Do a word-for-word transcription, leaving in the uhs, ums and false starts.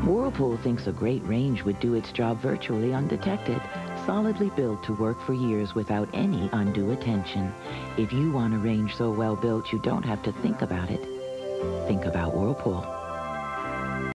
Whirlpool thinks a great range would do its job virtually undetected, solidly built to work for years without any undue attention. If you want a range so well built you don't have to think about it, think about Whirlpool.